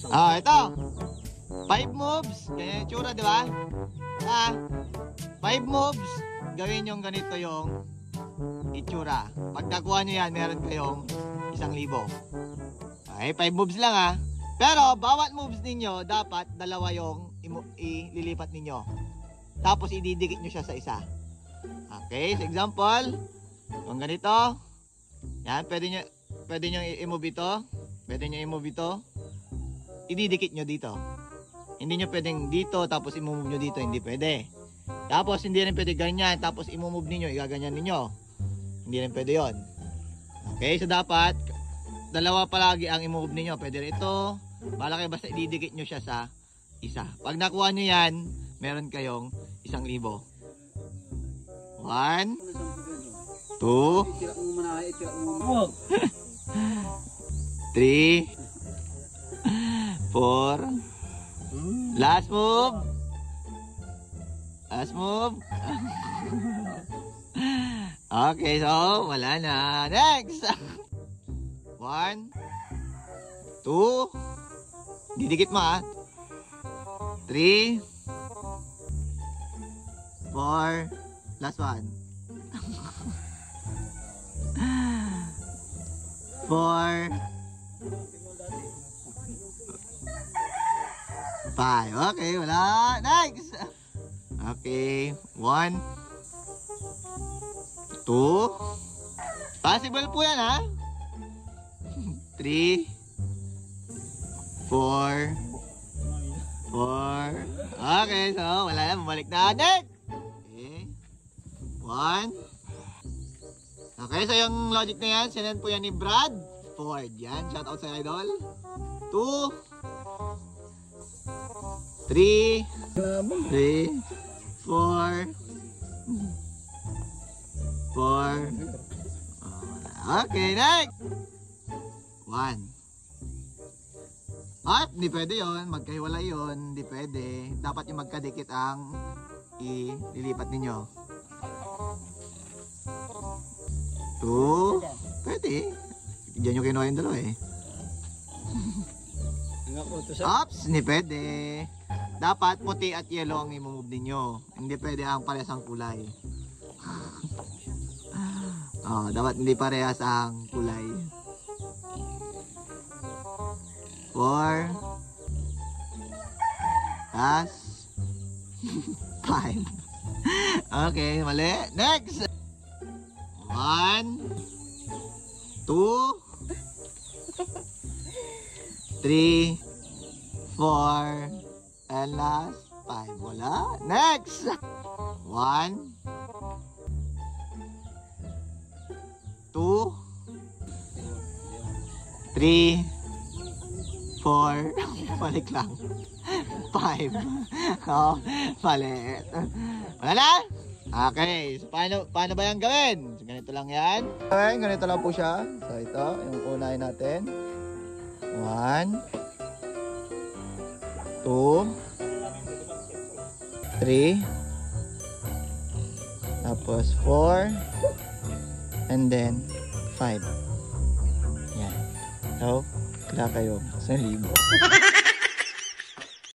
Ito. 5 moves. Ganyan yung tsura, di ba? 5 moves. Gawin yung ganito yung itsura. Pag nakuha nyo yan, meron kayong 1,000. Okay, 5 moves lang Pero, bawat moves ninyo, dapat dalawa yung ililipat ninyo. Tapos, ididikit nyo siya sa isa. Okay, so example, kung ganito, yan, pwede nyo i-move ito. Pwede nyo i-move ito. Ididikit nyo dito. Hindi nyo pwedeng dito, tapos i-move nyo dito. Hindi pwede. Tapos, hindi rin pwede ganyan. Tapos, i-move ninyo, igaganyan ninyo. Hindi rin pwede yon. Okay, so dapat, dalawa palagi ang i-move ninyo. Pwede rin ito. Bala kayo, basta ididikit nyo siya sa isa. Pag nakuha nyo yan, meron kayong 1,000. 1, 2, 3, 4, 5. Last move. Last move. Okay, so wala na. Next. 1, 2. Didikit mo 3, 4. Last one. 4, 5. Okay, wala. Next. Okay, 1, 2. Possible po yan 3, 4. Okay, so wala na. Bumalik na. Next. 1. Okay, so yung logic na yan, sinend po yan ni Brad Ford. Yan, shout out sa idol. 2, 3, 4. Okay, next. 1. Hindi pwede yun. Magkahiwalay yun. Hindi pwede. Dapat yung magkadikit ang ililipat ninyo. 2. Pwede. Diyan yung kinuha yung dalawa Ops, hindi pwede. Dapat puti at yellow ang i-move ninyo. Hindi pwede ang parehas ang kulay. Dapat hindi parehas ang kulay. 4. Tas 5. Okay, mali. Next. 1, 2, 3, 4, and last 5. Wala. Next. 1, 2, 3, 4. Balik lang. 5. Mali. Wala na? Okay, so paano ba yan gawin? So, ganito lang yan. Okay, ganito lang po siya. So ito, yung unahin natin. 1, 2, 3, tapos 4, and then 5. Yan. So, kailangan kayo 1,000.